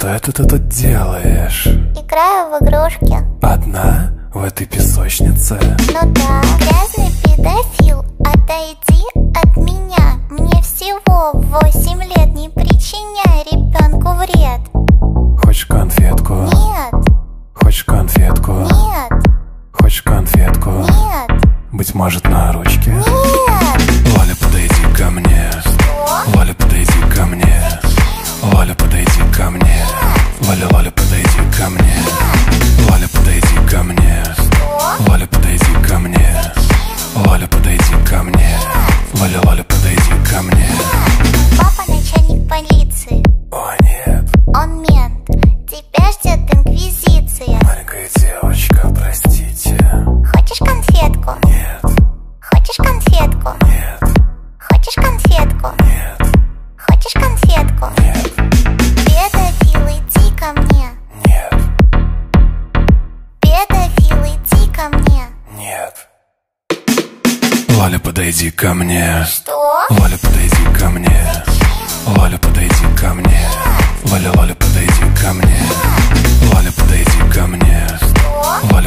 Что это ты тут делаешь? Играю в игрушки. Одна? В этой песочнице? Ну да. Грязный педофил, отойди от меня. Мне всего 8 лет, не причиняй ребенку вред. Хочешь конфетку? Нет, Хочешь конфетку? нет, Хочешь конфетку? нет, Быть может, на ручке? нет. Валя, подойди ко мне. Что? Валя, подойди ко мне. Валя, подойди ко мне. Валя, Валя, подойди ко мне. Валя, подойди ко мне. Что? Валя, подойди ко мне. Валя, подойди ко мне. Валя, Валя, подойди ко мне. Папа начальник полиции. О, нет. Он мент. Тебя ждет инквизиция. Маленькая девочка, простите. Хочешь конфетку? Нет, Хочешь конфетку? нет, Хочешь конфетку? нет, Хочешь конфетку? нет, Педофил, иди ко мне. нет, Педофил, иди ко мне. нет. Валя, подойди ко мне. Что? Валя, подойди ко мне. Валя, подойди ко мне. Валя, Валя, подойди ко мне. Валя, подойди ко мне. Что? Валя,